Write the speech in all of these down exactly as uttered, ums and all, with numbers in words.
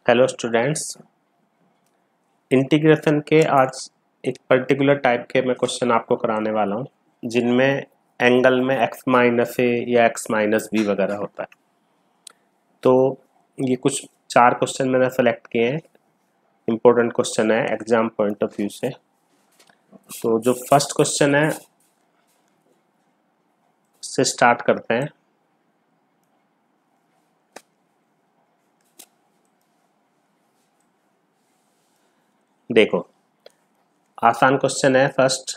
Hello students, integration के आज एक पर्टिकुलर टाइप के मैं क्वेश्चन आपको कराने वाला हूँ जिनमें एंगल में x माइनस ए या x माइनस बी वगैरह होता है। तो ये कुछ चार क्वेश्चन मैंने सेलेक्ट किए हैं, इम्पोर्टेंट क्वेश्चन है एग्जाम पॉइंट ऑफ व्यू से। तो जो फर्स्ट क्वेश्चन है उससे स्टार्ट करते हैं। देखो, आसान क्वेश्चन है। फर्स्ट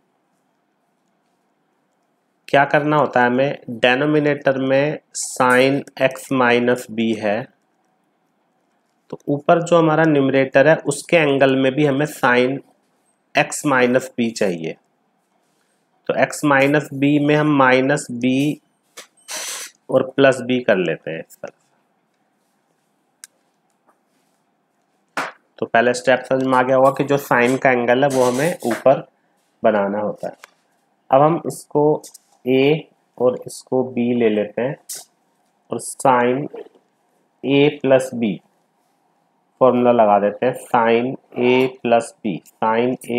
क्या करना होता है हमें, डेनोमिनेटर में साइन x माइनस बी है तो ऊपर जो हमारा न्यूमरेटर है उसके एंगल में भी हमें साइन x माइनस बी चाहिए। तो x माइनस बी में हम माइनस बी और प्लस बी कर लेते हैं इस तरह। तो पहले स्टेप समझ में आ गया होगा कि जो साइन का एंगल है वो हमें ऊपर बनाना होता है। अब हम इसको a और इसको b ले लेते हैं और sine a plus b formula लगा देते हैं। Sine a plus b, sine a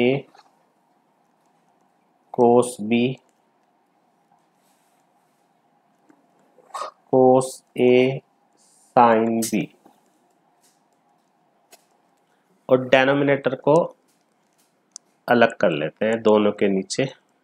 cos b cos a sine b, और डेनोमिनेटर को अलग कर लेते हैं दोनों के नीचे।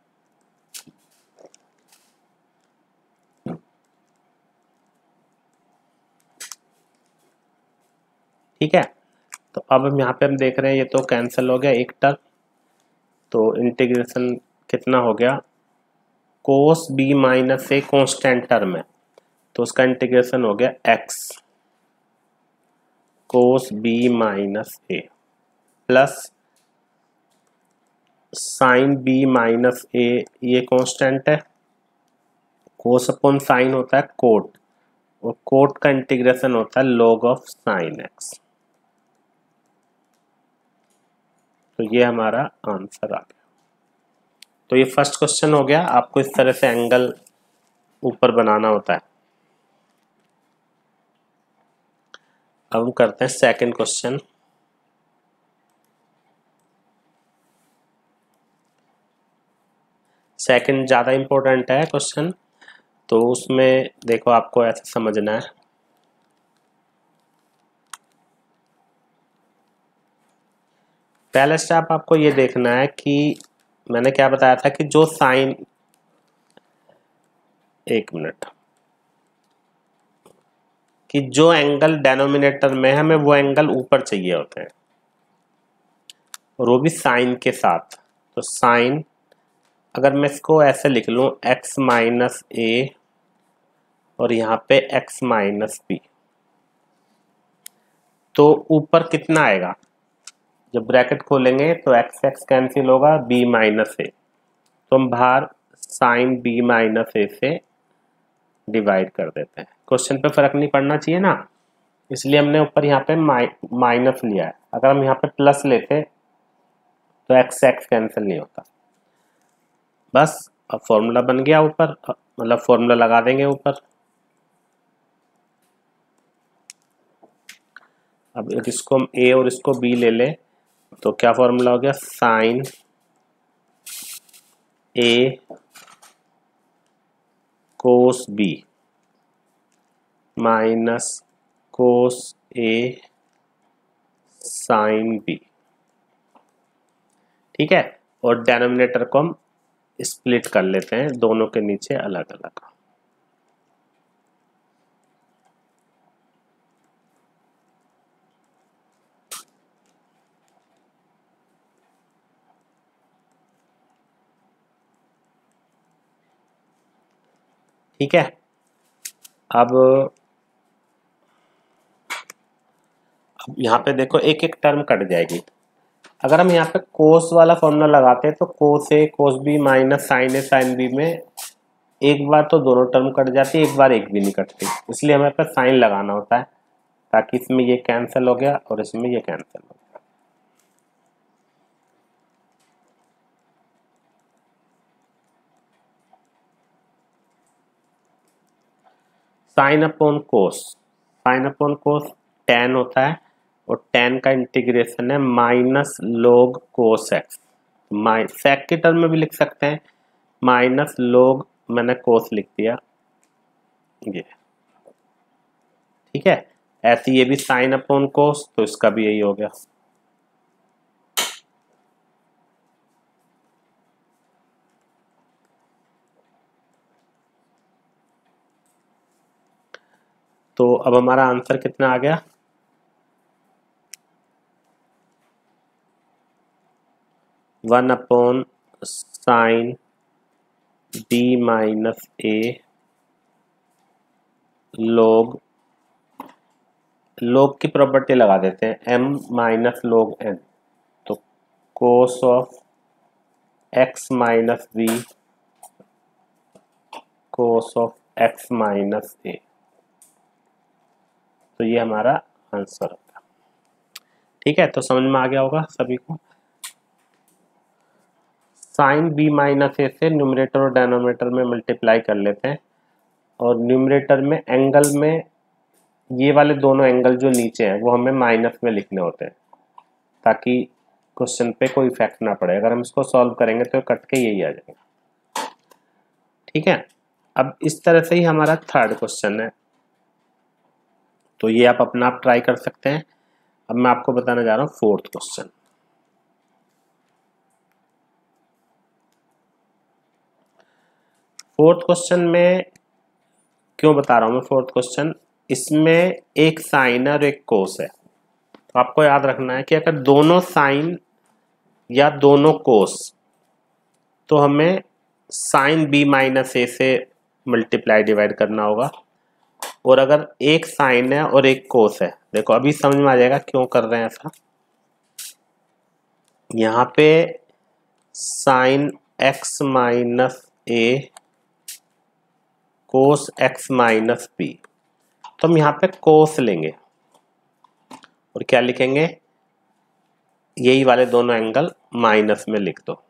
ठीक है, तो अब हम यहाँ पे हम देख रहे हैं ये तो कैंसिल हो गया एक टर्म। तो इंटीग्रेशन कितना हो गया, cos b minus a constant term है तो उसका इंटीग्रेशन हो गया x cos b minus a plus sine b minus a, ये कांस्टेंट है। कोस अपॉन साइन होता है कोट, और कोट का इंटीग्रेशन होता है log ऑफ साइन एक्स। तो ये हमारा आंसर आ गया। तो ये फर्स्ट क्वेश्चन हो गया। आपको इस तरह से एंगल ऊपर बनाना होता है। अब हम करते हैं सेकंड क्वेश्चन। सेकंड ज़्यादा इम्पोर्टेंट है क्वेश्चन, तो उसमें देखो आपको ऐसे समझना है। पहला स्टेप आपको ये देखना है कि मैंने क्या बताया था कि जो साइन, एक मिनट, कि जो एंगल डेनोमिनेटर में है हमें वो एंगल ऊपर चाहिए होते हैं, और वो भी साइन के साथ। तो साइन, अगर मैं इसको ऐसे लिख लूँ x माइनस ए और यहाँ पे x माइनस बी, तो ऊपर कितना आएगा, जब ब्रैकेट खोलेंगे तो x x कैंसिल होगा, b माइनस ए, तो हम बाहर साइन b माइनस ए से डिवाइड कर देते हैं। क्वेश्चन पे फर्क नहीं पड़ना चाहिए ना, इसलिए हमने ऊपर यहाँ पे माइ, माइनस लिया है। अगर हम यहाँ पे प्लस लेते तो x x कैंसिल नहीं होता। बस अब फॉर्मूला बन गया ऊपर, मतलब फॉर्मूला लगा देंगे ऊपर। अब इसको हम a और इसको b ले लें तो क्या फॉर्मूला हो गया, sine a cos b minus cos a sine b। ठीक है, और डेनोमिनेटर को हम स्प्लिट कर लेते हैं दोनों के नीचे अलग अलग। ठीक है, अब अब यहाँ पे देखो एक एक टर्म कट जाएगी। अगर हम यहाँ पे कोस वाला फॉर्मूला लगाते हैं तो cos a cos b minus sine a sine b में एक बार तो दोनों टर्म कट जाती है, एक बार एक भी नहीं कटती, इसलिए हमें पे साइन लगाना होता है ताकि इसमें ये कैंसिल हो गया और इसमें ये कैंसिल हो गया। Sine upon cos, sine upon cos tan होता है, और टेन का इंटीग्रेशन है माइनस लोग कोस एक्स। सेक की टर्म में भी लिख सकते हैं, माइनस लोग, मैंने कोस लिख दिया ये, ठीक है। ऐसे ये भी साइन अपॉन कोस, तो इसका भी यही हो गया। तो अब हमारा आंसर कितना आ गया, one upon sine b minus a log, log की प्रॉपर्टी लगा देते हैं, एम माइनस लोग एन, तो cos of x minus b cos of x minus a. तो ये हमारा आंसर होगा, ठीक है। तो समझ में आ गया होगा सभी को। साइन बी माइनस ए से न्यूमरेटर और डेनोमिनेटर में मल्टीप्लाई कर लेते हैं, और न्यूमरेटर में एंगल में ये वाले दोनों एंगल जो नीचे हैं वो हमें माइनस में लिखने होते हैं, ताकि क्वेश्चन पे कोई इफेक्ट ना पड़े। अगर हम इसको सॉल्व करेंगे तो कट के यही आ जाएगा, ठीक है। अब इस तरह से ही हमारा थर्ड क्वेश्चन है, तो ये आप अपना आप ट्राई कर सकते हैं। अब मैं आपको बताने जा रहा हूँ फोर्थ क्वेश्चन। फोर्थ क्वेश्चन में क्यों बता रहा हूं मैं फोर्थ क्वेश्चन, इसमें एक साइन और एक कोस है। तो आपको याद रखना है कि अगर दोनों साइन या दोनों कोस, तो हमें साइन बी माइनस ए से मल्टीप्लाई डिवाइड करना होगा। और अगर एक साइन है और एक कोस है, देखो अभी समझ में आ जाएगा क्यों कर रहे हैं ऐसा। यहाँ पे sine x minus a cos x minus b, तो हम यहाँ पे कोस लेंगे और क्या लिखेंगे, यही वाले दोनों एंगल माइनस में लिख दो।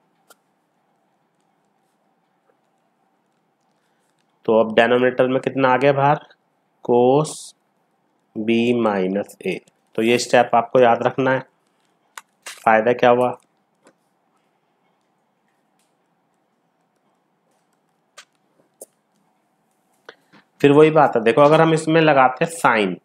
तो अब डेनोमिनेटर में कितना आ गया बाहर, कोस बी माइनस ए। तो ये स्टेप आपको याद रखना है। फायदा क्या हुआ, फिर वही बात है, देखो अगर हम इसमें लगाते साइन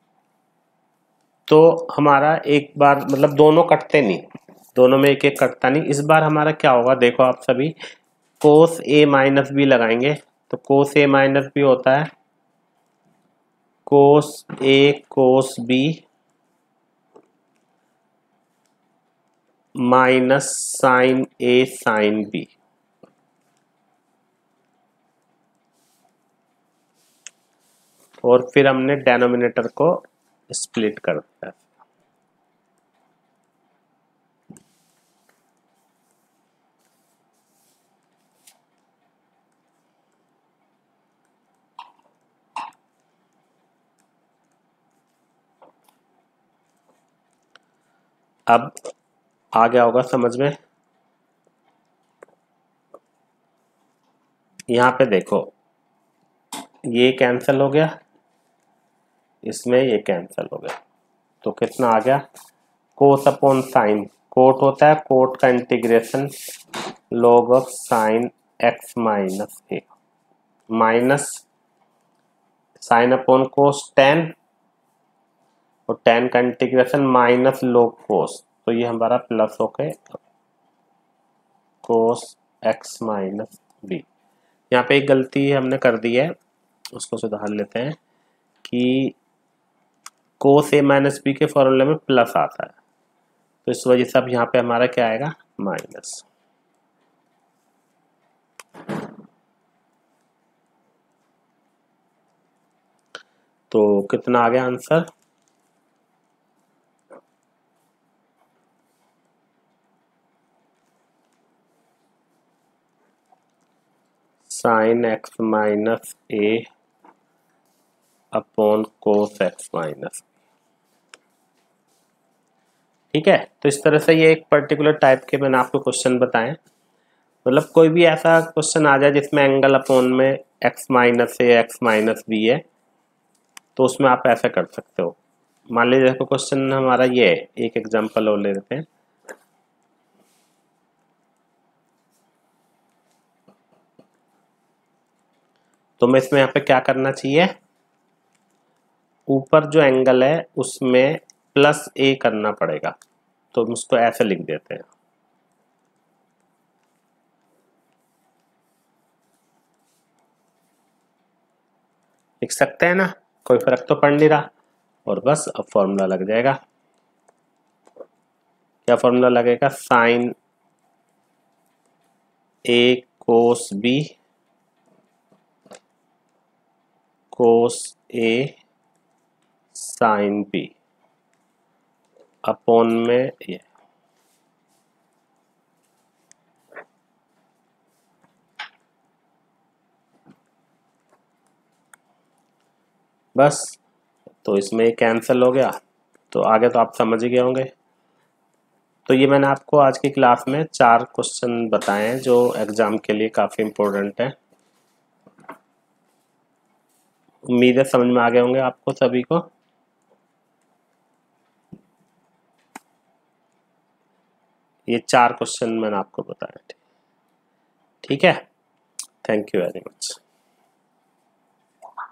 तो हमारा एक बार मतलब दोनों कटते नहीं, दोनों में एक एक कटता नहीं। इस बार हमारा क्या होगा, देखो आप सभी कोस ए माइनस बी लगाएंगे, तो कोस ए माइनस बी होता है cos a cos b minus sine a sine b. और फिर हमने डेनोमिनेटर को स्प्लिट कर दिया। अब आ गया होगा समझ में। यहाँ पे देखो ये कैंसिल हो गया, इसमें ये कैंसिल हो गया, तो कितना आ गया, कोस अपॉन साइन, कोट होता है, कोट का integration log of sine x minus a minus sine upon cos tan, और टेन का इंटीग्रेशन माइनस लॉग कोस, तो ये हमारा प्लस होके कोस एक्स माइनस बी। यहाँ पे एक गलती हमने कर दी है, उसको सुधार लेते हैं कि कोस ए माइनस बी के फॉर्मूले में प्लस आता है, तो इस वजह से अब यहाँ पे हमारा क्या आएगा, माइनस। तो कितना आ गया answer, sine x minus a upon cos x minus. ठीक है, तो इस तरह से ये एक पर्टिकुलर टाइप के मैंने आपको क्वेश्चन बताएं। मतलब कोई भी ऐसा क्वेश्चन आ जाए जिसमें एंगल अपॉन में x minus a x minus b है, तो उसमें आप ऐसा कर सकते हो, मान लीजिए देखो क्वेश्चन हमारा ये है, एक एग्जांपल और ले लेते हैं। तो मैं इसमें यहाँ पे क्या करना चाहिए, ऊपर जो एंगल है उसमें प्लस ए करना पड़ेगा, तो हम उसको ऐसे लिख देते हैं। लिख सकते हैं ना, कोई फर्क तो पड़ नहीं रहा। और बस अब फॉर्मूला लग जाएगा। क्या फॉर्मूला लगेगा, sine a cos b cos a sine b upon में ये। बस, तो इसमें कैंसिल हो गया, तो आगे तो आप समझ ही गए होंगे। तो ये मैंने आपको आज की क्लास में चार क्वेश्चन बताए हैं जो एग्जाम के लिए काफ़ी इम्पोर्टेंट है। उम्मीद है समझ में आ गए होंगे आपको सभी को। ये चार क्वेश्चन मैंने आपको बताया, ठीक है। Thank you very much.